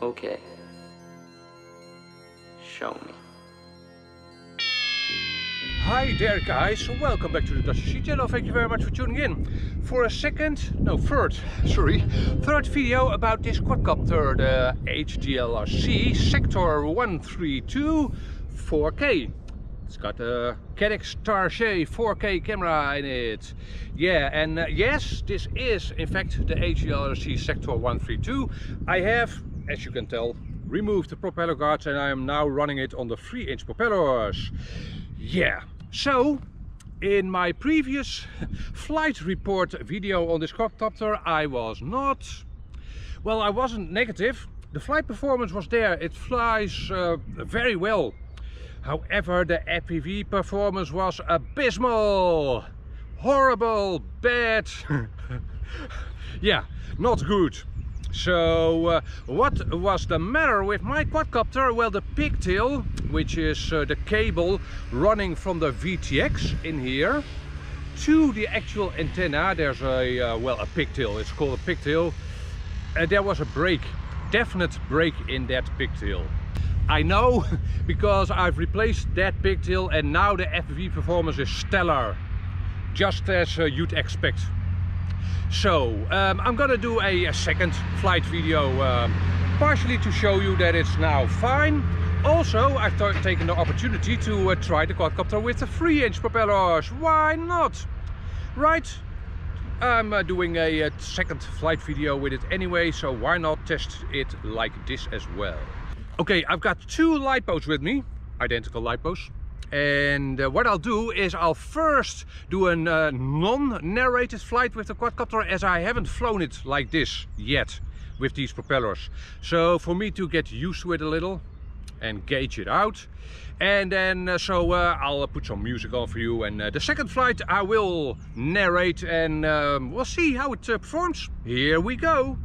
Okay. Show me. Hi there guys, welcome back to the Dutch SC channel. Thank you very much for tuning in for a third video about this quadcopter, the HDLRC Sector 132 4K. It's got a Caddx Starshade 4K camera in it. Yeah, and yes, this is in fact the HDLRC Sector 132. I have, as you can tell, removed the propeller guards and I am now running it on the 3-inch propellers. Yeah, so in my previous flight report video on this quadcopter I wasn't negative. The flight performance was there, it flies very well. However, the FPV performance was abysmal, horrible, bad. Yeah, not good. So what was the matter with my quadcopter? Well, the pigtail, which is the cable running from the VTX in here to the actual antenna, there's a pigtail, it's called a pigtail. There was a break, definite break in that pigtail. I know, because I've replaced that pigtail and now the FPV performance is stellar, just as you'd expect. So I'm gonna do a second flight video, partially to show you that it's now fine. Also, I've taken the opportunity to try the quadcopter with the 3-inch propellers. Why not? Right? I'm doing a second flight video with it anyway, so why not test it like this as well? Okay, I've got two LiPos with me, identical LiPos. And what I'll do is I'll first do a non-narrated flight with the quadcopter, as I haven't flown it like this yet with these propellers. So for me to get used to it a little and gauge it out. And then I'll put some music on for you, and the second flight I will narrate, and we'll see how it performs. Here we go.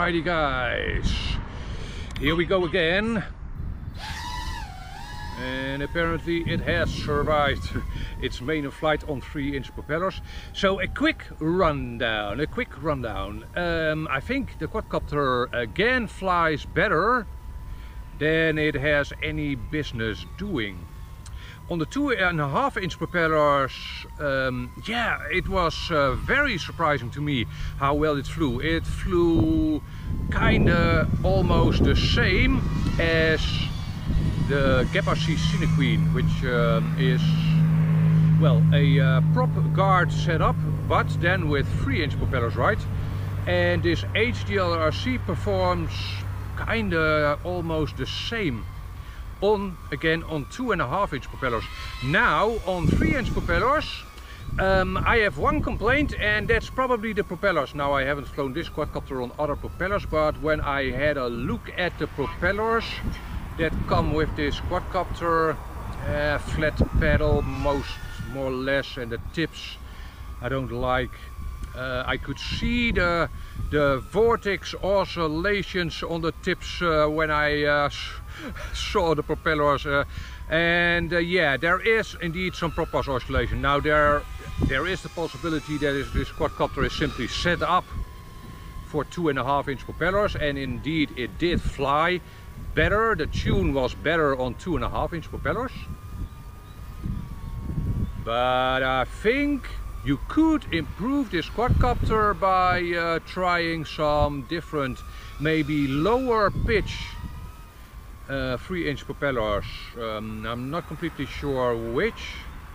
Alrighty guys, here we go again. And apparently it has survived its main flight on 3-inch propellers. So a quick rundown. I think the quadcopter again flies better than it has any business doing. On the 2.5-inch propellers, yeah, it was very surprising to me how well it flew. It flew kinda almost the same as the Gap RC Cinequeen, which is, well, a prop guard setup, but then with 3-inch propellers, right? And this HDL RC performs kinda almost the same on 2.5-inch propellers. Now on 3-inch propellers, I have one complaint, and that's probably the propellers. Now I haven't flown this quadcopter on other propellers, but when I had a look at the propellers that come with this quadcopter, flat pedal more or less, and the tips I don't like. I could see the vortex oscillations on the tips when I saw the propellers, and yeah, there is indeed some prop oscillation. Now there is the possibility that this quadcopter is simply set up for 2.5-inch propellers, and indeed it did fly better. The tune was better on 2.5-inch propellers, but I think you could improve this quadcopter by trying some different, maybe lower pitch 3-inch propellers. I'm not completely sure which.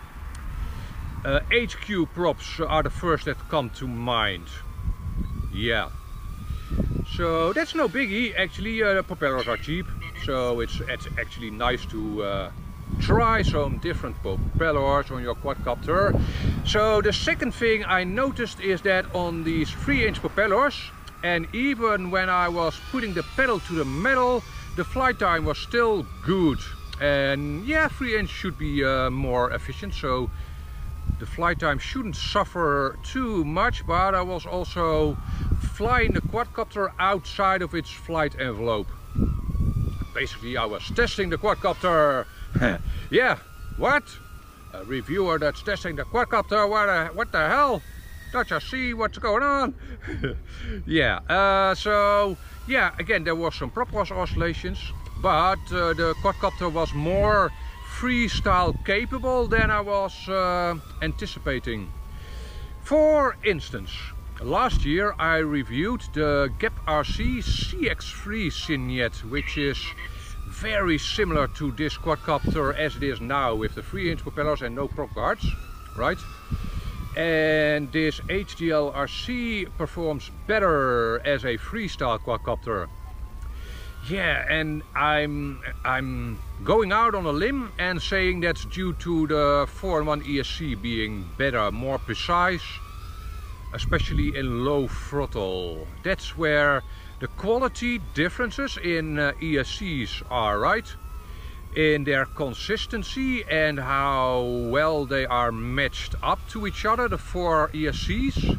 HQ props are the first that come to mind. Yeah. So that's no biggie, actually. The propellers are cheap, so it's actually nice to try some different propellers on your quadcopter. So the second thing I noticed is that on these 3-inch propellers, and even when I was putting the pedal to the metal, the flight time was still good. And yeah, 3-inch should be more efficient, so the flight time shouldn't suffer too much, but I was also flying the quadcopter outside of its flight envelope. Basically, I was testing the quadcopter. Yeah, what? A reviewer that's testing the quadcopter? What the hell? Don't you see what's going on? Yeah, so yeah, again, there was some prop oscillations, but the quadcopter was more freestyle capable than I was anticipating. For instance, last year I reviewed the Gap RC CX3 Cygnette, which is very similar to this quadcopter as it is now, with the 3-inch propellers and no prop guards, right? And this HDL RC performs better as a freestyle quadcopter. Yeah, and I'm going out on a limb and saying that's due to the 4-in-1 ESC being better, more precise, especially in low throttle. That's where the quality differences in ESCs are, right? In their consistency and how well they are matched up to each other, the 4 ESCs.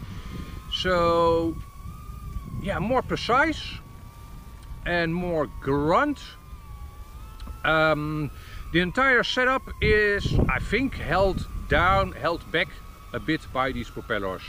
So yeah, more precise and more grunt. The entire setup is, I think, held back a bit by these propellers.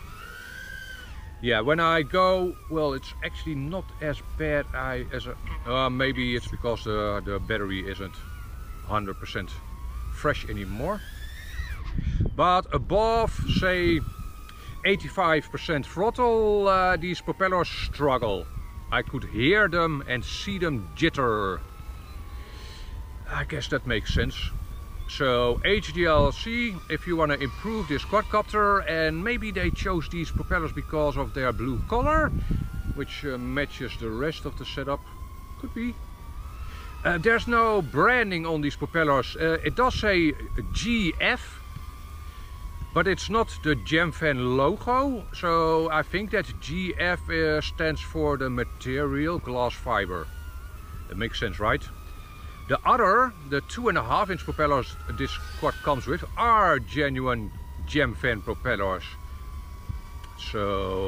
Yeah, when I go, well, it's actually not as bad as maybe it's because the battery isn't 100% fresh anymore. But above, say, 85% throttle, these propellers struggle. I could hear them and see them jitter. I guess that makes sense. So HDLC, if you want to improve this quadcopter, and maybe they chose these propellers because of their blue color, which matches the rest of the setup, could be. There's no branding on these propellers. It does say GF, but it's not the Gemfan logo, so I think that GF stands for the material, glass fiber. That makes sense, right? The other, the 2.5-inch propellers this quad comes with, are genuine Gemfan propellers. So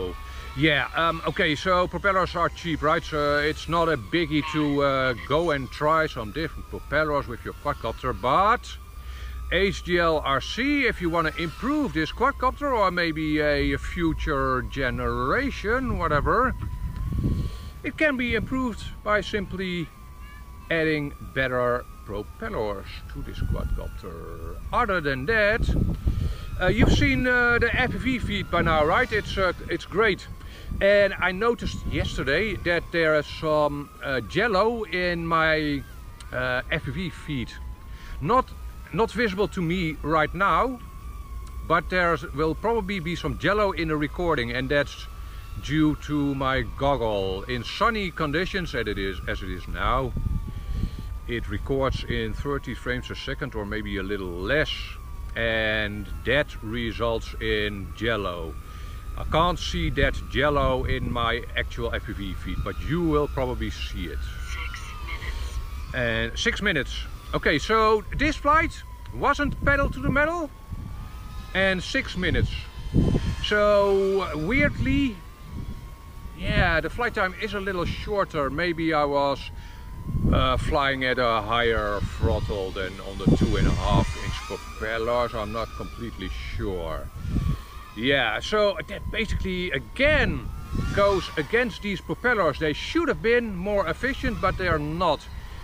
Yeah, okay, so propellers are cheap, right? So it's not a biggie to go and try some different propellers with your quadcopter, but HDL RC, if you want to improve this quadcopter or maybe a future generation, whatever, it can be improved by simply adding better propellers to this quadcopter. Other than that, you've seen the FPV feed by now, right? It's great. And I noticed yesterday that there is some jello in my FPV feed. Not visible to me right now, but there will probably be some jello in the recording, and that's due to my goggle. In sunny conditions, as it is now, it records in 30 frames a second or maybe a little less, and that results in jello. I can't see that jello in my actual FPV feed, but you will probably see it. 6 minutes. And 6 minutes. Okay, so this flight wasn't pedal to the metal and 6 minutes. So weirdly, yeah, the flight time is a little shorter. Maybe I was flying at a higher throttle than on the 2.5-inch propellers. I'm not completely sure. Yeah, so that basically again goes against these propellers. They should have been more efficient, but they are not.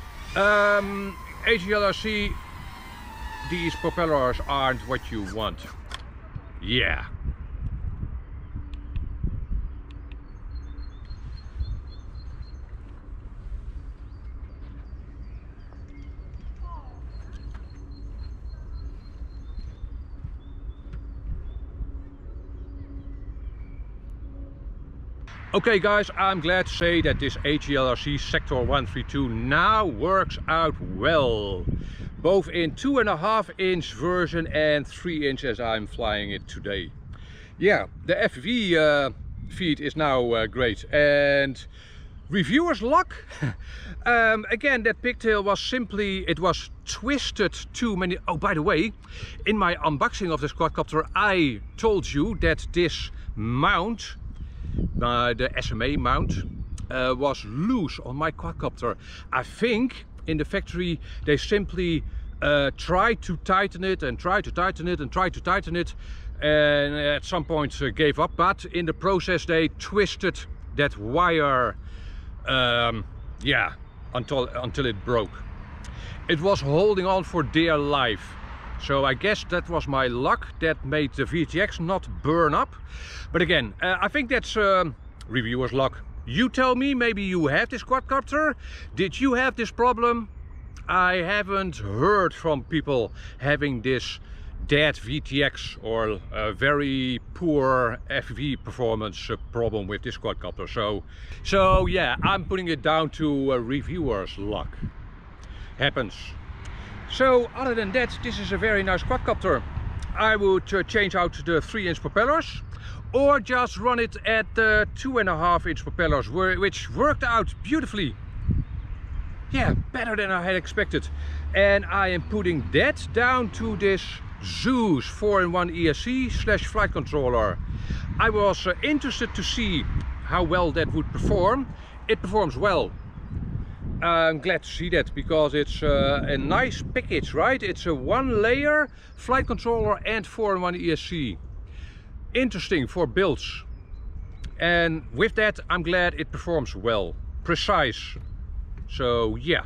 HDL-RC, these propellers aren't what you want. Yeah. Okay guys, I'm glad to say that this HDL-RC Sector 132 now works out well. Both in 2.5-inch version and 3-inch as I'm flying it today. Yeah, the FPV feed is now great. And reviewer's luck. Again, that pigtail was simply, it was twisted too many. Oh, by the way, in my unboxing of this quadcopter, I told you that this mount, the SMA mount, was loose on my quadcopter. I think in the factory they simply tried to tighten it and tried to tighten it and tried to tighten it, and at some point gave up, but in the process they twisted that wire, yeah, until it broke. It was holding on for dear life. So I guess that was my luck that made the VTX not burn up. But again, I think that's reviewer's luck. You tell me, maybe you have this quadcopter. Did you have this problem? I haven't heard from people having this dead VTX or a very poor FPV performance problem with this quadcopter. So yeah, I'm putting it down to reviewer's luck. Happens. So other than that, this is a very nice quadcopter. I would change out the 3-inch propellers or just run it at the 2.5-inch propellers, which worked out beautifully. Yeah, better than I had expected. And I am putting that down to this Zeus 4-in-1 ESC / flight controller. I was interested to see how well that would perform. It performs well. I'm glad to see that, because it's a nice package, right? It's a 1-layer flight controller and 4-in-1 ESC. Interesting for builds. And with that, I'm glad it performs well. Precise. So yeah.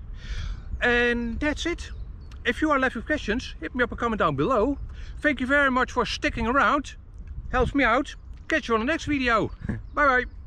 And that's it. If you are left with questions, hit me up a comment down below. Thank you very much for sticking around. Helps me out. Catch you on the next video. Bye bye.